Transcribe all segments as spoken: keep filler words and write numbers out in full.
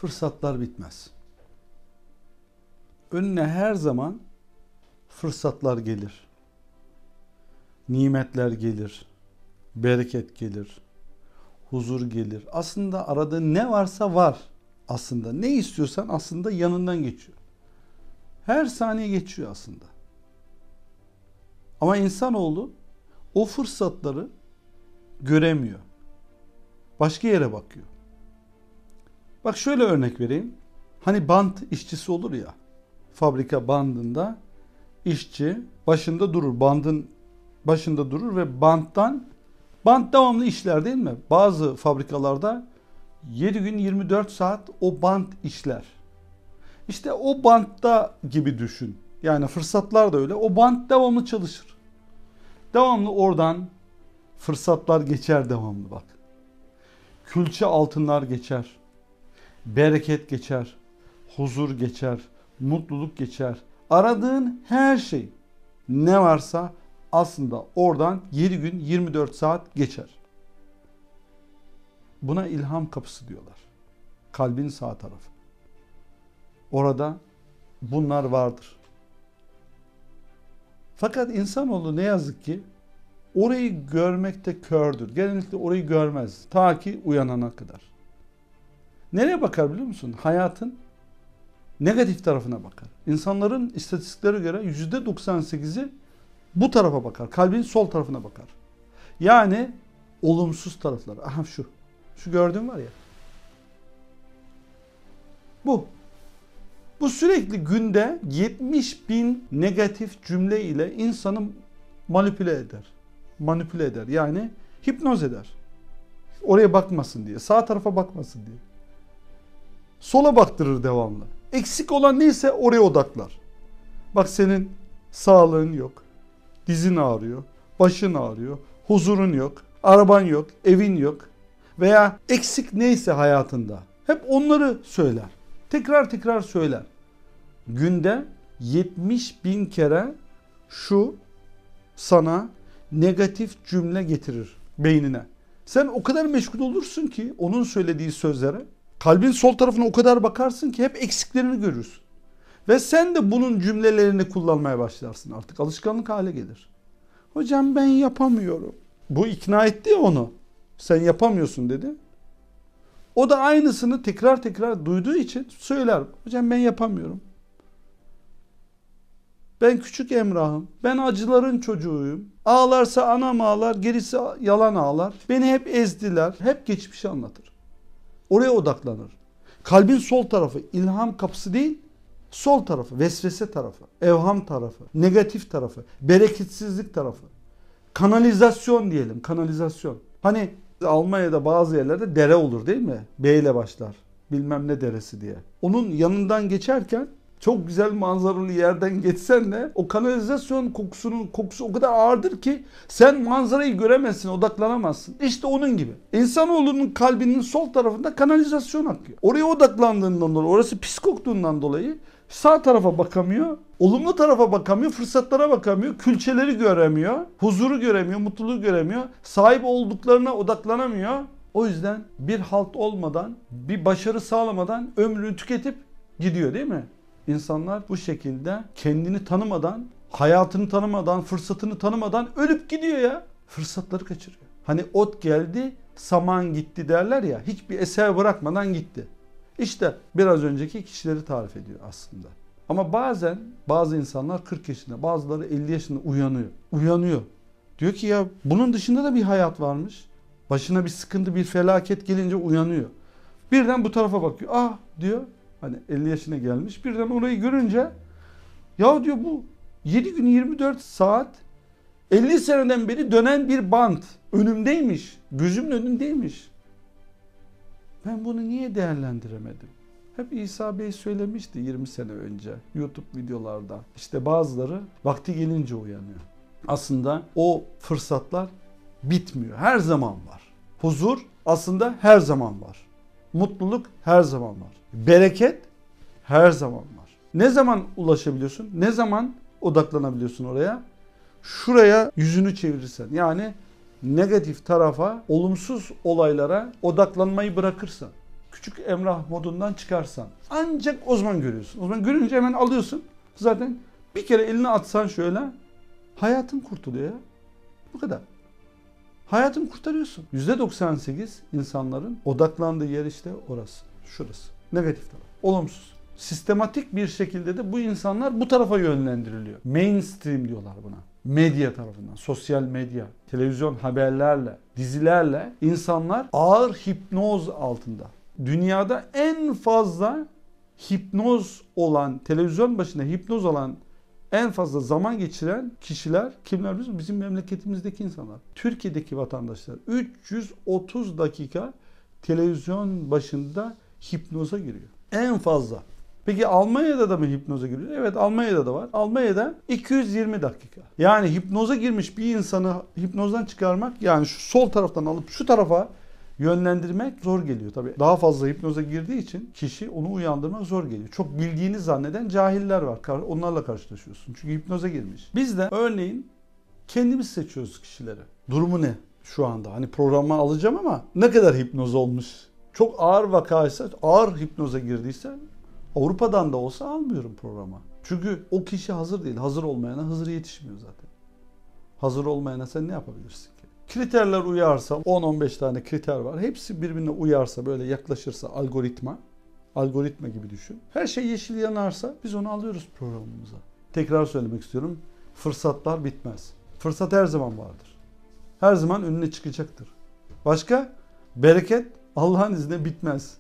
fırsatlar bitmez. Önüne her zaman fırsatlar gelir. Nimetler gelir. Bereket gelir. Huzur gelir. Aslında aradığın ne varsa var. Aslında ne istiyorsan aslında yanından geçiyor. Her saniye geçiyor aslında. Ama insanoğlu o fırsatları göremiyor. Başka yere bakıyor. Bak şöyle örnek vereyim. Hani bant işçisi olur ya. Fabrika bandında işçi başında durur. Bandın başında durur ve banttan bant devamlı işler değil mi? Bazı fabrikalarda yedi gün yirmi dört saat o bant işler. İşte o bantta gibi düşün. Yani fırsatlar da öyle. O bant devamlı çalışır. Devamlı oradan fırsatlar geçer devamlı bak. Külçe altınlar geçer. Bereket geçer. Huzur geçer. Mutluluk geçer. Aradığın her şey ne varsa aslında oradan yedi gün yirmi dört saat geçer. Buna ilham kapısı diyorlar. Kalbin sağ tarafı. Orada bunlar vardır. Fakat insanoğlu ne yazık ki orayı görmekte kördür. Genellikle orayı görmez. Ta ki uyanana kadar. Nereye bakar biliyor musun? Hayatın negatif tarafına bakar. İnsanların istatistiklere göre yüzde doksan sekizi bu tarafa bakar. Kalbin sol tarafına bakar. Yani olumsuz taraflar. Aha şu. Şu gördüğün var ya. Bu. Bu sürekli günde yetmiş bin negatif cümle ile insanı manipüle eder. Manipüle eder. Yani hipnoz eder. Oraya bakmasın diye. Sağ tarafa bakmasın diye. Sola baktırır devamlı. Eksik olan neyse oraya odaklar. Bak senin sağlığın yok. Dizin ağrıyor. Başın ağrıyor. Huzurun yok. Araban yok. Evin yok. Veya eksik neyse hayatında. Hep onları söyler. Tekrar tekrar söyler. Günde yetmiş bin kere şu sana negatif cümle getirir beynine. Sen o kadar meşgul olursun ki onun söylediği sözlere, kalbin sol tarafına o kadar bakarsın ki hep eksiklerini görürsün. Ve sen de bunun cümlelerini kullanmaya başlarsın artık. Alışkanlık hale gelir. Hocam ben yapamıyorum. Bu ikna etti ya onu. Sen yapamıyorsun dedi. O da aynısını tekrar tekrar duyduğu için söyler. Hocam ben yapamıyorum. Ben küçük Emrah'ım. Ben acıların çocuğuyum. Ağlarsa anam ağlar, gerisi yalan ağlar. Beni hep ezdiler. Hep geçmişi anlatır. Oraya odaklanır. Kalbin sol tarafı ilham kapısı değil, sol tarafı, vesvese tarafı, evham tarafı, negatif tarafı, bereketsizlik tarafı. Kanalizasyon diyelim, kanalizasyon. Hani Almanya'da bazı yerlerde dere olur değil mi? B ile başlar. Bilmem ne deresi diye. Onun yanından geçerken çok güzel manzaralı yerden geçsen de o kanalizasyon kokusunun kokusu o kadar ağırdır ki sen manzarayı göremezsin, odaklanamazsın. İşte onun gibi. İnsanoğlunun kalbinin sol tarafında kanalizasyon akıyor. Oraya odaklandığından dolayı, orası pis koktuğundan dolayı sağ tarafa bakamıyor, olumlu tarafa bakamıyor, fırsatlara bakamıyor, külçeleri göremiyor, huzuru göremiyor, mutluluğu göremiyor, sahip olduklarına odaklanamıyor. O yüzden bir halt olmadan, bir başarı sağlamadan ömrünü tüketip gidiyor değil mi? İnsanlar bu şekilde kendini tanımadan, hayatını tanımadan, fırsatını tanımadan ölüp gidiyor ya. Fırsatları kaçırıyor. Hani ot geldi, saman gitti derler ya. Hiçbir eser bırakmadan gitti. İşte biraz önceki kişileri tarif ediyor aslında. Ama bazen bazı insanlar kırk yaşında, bazıları elli yaşında uyanıyor. Uyanıyor. Diyor ki ya bunun dışında da bir hayat varmış. Başına bir sıkıntı, bir felaket gelince uyanıyor. Birden bu tarafa bakıyor. Ah diyor. Hani elli yaşına gelmiş. Birden orayı görünce ya diyor bu yedi gün yirmi dört saat elli seneden beri dönen bir bant önümdeymiş. Gözümün önündeymiş. Ben bunu niye değerlendiremedim? Hep İsa Bey söylemişti yirmi sene önce YouTube videolarda. İşte bazıları vakti gelince uyanıyor. Aslında o fırsatlar bitmiyor. Her zaman var. Huzur aslında her zaman var. Mutluluk her zaman var. Bereket her zaman var. Ne zaman ulaşabiliyorsun? Ne zaman odaklanabiliyorsun oraya? Şuraya yüzünü çevirirsen. Yani negatif tarafa, olumsuz olaylara odaklanmayı bırakırsan. küçük Emrah modundan çıkarsan ancak o zaman görüyorsun. O zaman görünce hemen alıyorsun. Zaten bir kere eline atsan şöyle hayatın kurtuluyor ya. Bu kadar. Hayatını kurtarıyorsun. yüzde doksan sekiz insanların odaklandığı yer işte orası. Şurası. Negatif taraf. Olumsuz. Sistematik bir şekilde de bu insanlar bu tarafa yönlendiriliyor. Mainstream diyorlar buna. Medya tarafından, sosyal medya, televizyon haberlerle, dizilerle insanlar ağır hipnoz altında. Dünyada en fazla hipnoz olan, televizyon başında hipnoz olan en fazla zaman geçiren kişiler kimler biliyor musunuz? Bizim memleketimizdeki insanlar. Türkiye'deki vatandaşlar üç yüz otuz dakika televizyon başında hipnoza giriyor. En fazla. Peki Almanya'da da mı hipnoza giriyor? Evet, Almanya'da da var. Almanya'da iki yüz yirmi dakika. Yani hipnoza girmiş bir insanı hipnozdan çıkarmak, yani şu sol taraftan alıp şu tarafa yönlendirmek zor geliyor tabii. Daha fazla hipnoza girdiği için kişi onu uyandırmak zor geliyor. Çok bildiğini zanneden cahiller var. Onlarla karşılaşıyorsun. Çünkü hipnoza girmiş. Biz de örneğin kendimiz seçiyoruz kişileri. Durumu ne şu anda? Hani programa alacağım ama ne kadar hipnoz olmuş? Çok ağır vakaysa, ağır hipnoza girdiyse Avrupa'dan da olsa almıyorum programa. Çünkü o kişi hazır değil. Hazır olmayana Hızır yetişmiyor zaten. Hazır olmayana sen ne yapabilirsin ki? Kriterler uyarsa, on on beş tane kriter var. Hepsi birbirine uyarsa, böyle yaklaşırsa algoritma, algoritma gibi düşün. Her şey yeşil yanarsa biz onu alıyoruz programımıza. Tekrar söylemek istiyorum. Fırsatlar bitmez. Fırsat her zaman vardır. Her zaman önüne çıkacaktır. Başka? Bereket Allah'ın izniyle bitmez.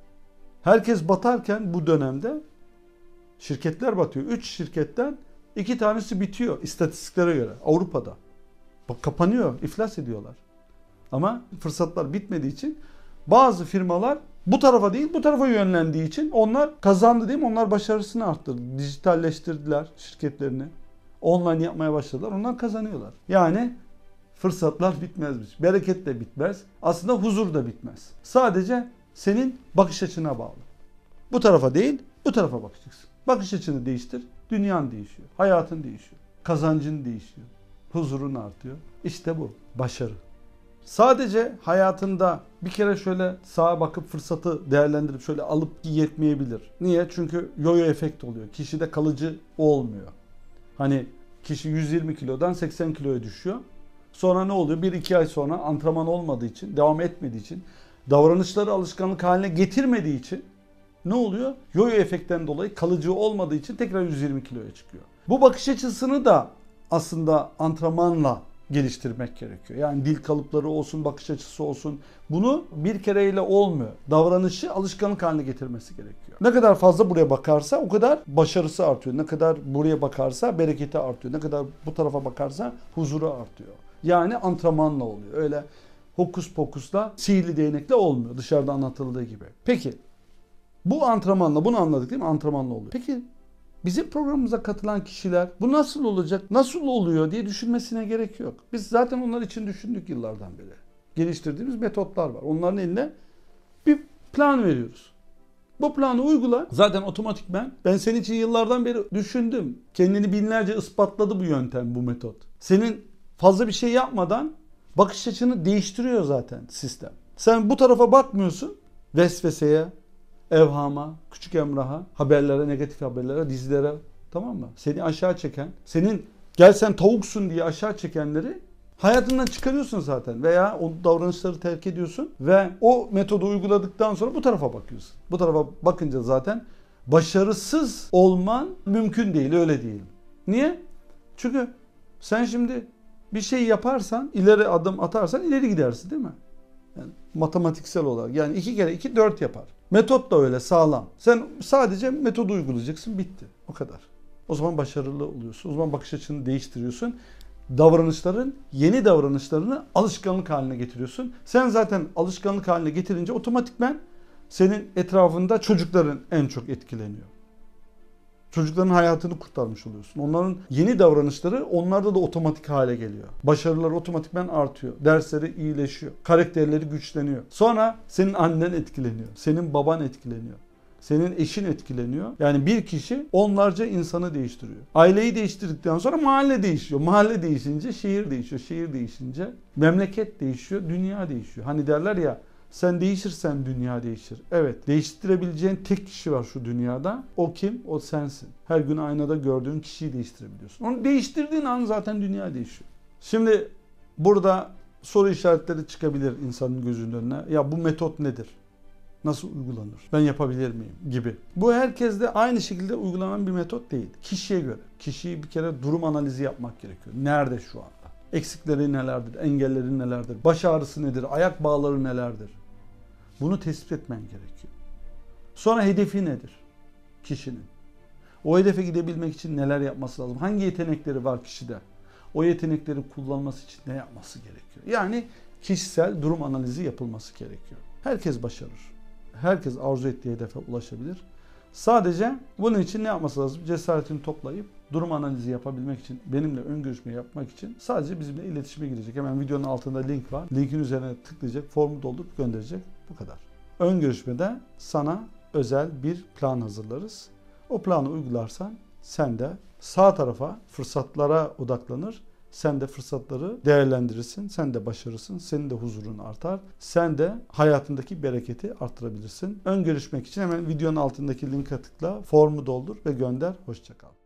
Herkes batarken bu dönemde şirketler batıyor. Üç şirketten iki tanesi bitiyor istatistiklere göre Avrupa'da. Bak kapanıyor, iflas ediyorlar. Ama fırsatlar bitmediği için bazı firmalar bu tarafa değil bu tarafa yönlendiği için onlar kazandı değil mi? Onlar başarısını arttırdı. Dijitalleştirdiler şirketlerini. Online yapmaya başladılar. Onlar kazanıyorlar. Yani fırsatlar bitmezmiş. Bereket de bitmez. Aslında huzur da bitmez. Sadece senin bakış açına bağlı. Bu tarafa değil, bu tarafa bakacaksın. Bakış açını değiştir, dünyan değişiyor. Hayatın değişiyor. Kazancın değişiyor. Huzurun artıyor. İşte bu. Başarı. Sadece hayatında bir kere şöyle sağa bakıp fırsatı değerlendirip şöyle alıp yetmeyebilir. Niye? Çünkü yo-yo efekt oluyor. Kişide kalıcı olmuyor. Hani kişi yüz yirmi kilodan seksen kiloya düşüyor. Sonra ne oluyor? bir iki ay sonra antrenman olmadığı için, devam etmediği için, davranışları alışkanlık haline getirmediği için ne oluyor? Yo-yo efektten dolayı kalıcı olmadığı için tekrar yüz yirmi kiloya çıkıyor. Bu bakış açısını da aslında antrenmanla geliştirmek gerekiyor. Yani dil kalıpları olsun, bakış açısı olsun. Bunu bir kereyle olmuyor. Davranışı alışkanlık haline getirmesi gerekiyor. Ne kadar fazla buraya bakarsa o kadar başarısı artıyor. Ne kadar buraya bakarsa bereketi artıyor. Ne kadar bu tarafa bakarsa huzuru artıyor. Yani antrenmanla oluyor. Öyle hokus pokusla, sihirli değnekle olmuyor dışarıda anlatıldığı gibi. Peki bu antrenmanla, bunu anladık değil mi? Antrenmanla oluyor. Peki bizim programımıza katılan kişiler bu nasıl olacak, nasıl oluyor diye düşünmesine gerek yok. Biz zaten onlar için düşündük yıllardan beri. Geliştirdiğimiz metotlar var. Onların eline bir plan veriyoruz. Bu planı uygula. Zaten otomatikman ben senin için yıllardan beri düşündüm. Kendini binlerce ispatladı bu yöntem, bu metot. Senin fazla bir şey yapmadan bakış açını değiştiriyor zaten sistem. Sen bu tarafa bakmıyorsun. Vesveseye, evhama, küçük Emrah'a, haberlere, negatif haberlere, dizilere, tamam mı? Seni aşağı çeken, senin gel sen tavuksun diye aşağı çekenleri hayatından çıkarıyorsun zaten veya o davranışları terk ediyorsun ve o metodu uyguladıktan sonra bu tarafa bakıyorsun. Bu tarafa bakınca zaten başarısız olman mümkün değil, öyle diyelim. Niye? Çünkü sen şimdi bir şey yaparsan, ileri adım atarsan ileri gidersin değil mi? Yani matematiksel olarak. Yani iki kere iki dört yapar. Metot da öyle sağlam. Sen sadece metodu uygulayacaksın, bitti. O kadar. O zaman başarılı oluyorsun. O zaman bakış açını değiştiriyorsun. Davranışların, yeni davranışlarını alışkanlık haline getiriyorsun. Sen zaten alışkanlık haline getirince otomatikman senin etrafında çocukların en çok etkileniyor. Çocukların hayatını kurtarmış oluyorsun. Onların yeni davranışları onlarda da otomatik hale geliyor. Başarılar otomatikman artıyor. Dersleri iyileşiyor. Karakterleri güçleniyor. Sonra senin annen etkileniyor. Senin baban etkileniyor. Senin eşin etkileniyor. Yani bir kişi onlarca insanı değiştiriyor. Aileyi değiştirdikten sonra mahalle değişiyor. Mahalle değişince şehir değişiyor. Şehir değişince memleket değişiyor. Dünya değişiyor. Hani derler ya Sen değişirsen dünya değişir. Evet, değiştirebileceğin tek kişi var şu dünyada. O kim? O sensin. Her gün aynada gördüğün kişiyi değiştirebiliyorsun. Onu değiştirdiğin an zaten dünya değişiyor. Şimdi burada soru işaretleri çıkabilir insanın gözünün önüne. Ya bu metot nedir? Nasıl uygulanır? Ben yapabilir miyim? Gibi. Bu herkeste aynı şekilde uygulanan bir metot değil. Kişiye göre. Kişiyi bir kere durum analizi yapmak gerekiyor. Nerede şu anda? Eksikleri nelerdir? Engelleri nelerdir? Baş ağrısı nedir? Ayak bağları nelerdir? Bunu tespit etmen gerekiyor. Sonra hedefi nedir? Kişinin. O hedefe gidebilmek için neler yapması lazım? Hangi yetenekleri var kişide? O yetenekleri kullanması için ne yapması gerekiyor? Yani kişisel durum analizi yapılması gerekiyor. Herkes başarır. Herkes arzu ettiği hedefe ulaşabilir. Sadece bunun için ne yapması lazım? Cesaretini toplayıp durum analizi yapabilmek için, benimle ön görüşme yapmak için sadece bizimle iletişime girecek. Hemen videonun altında link var. Linkin üzerine tıklayacak, formu doldurup gönderecek. Bu kadar. Ön görüşmede sana özel bir plan hazırlarız. O planı uygularsan sen de sağ tarafa fırsatlara odaklanır. Sen de fırsatları değerlendirirsin. Sen de başarırsın. Senin de huzurun artar. Sen de hayatındaki bereketi arttırabilirsin. Ön görüşmek için hemen videonun altındaki linke tıkla, formu doldur ve gönder. Hoşça kal.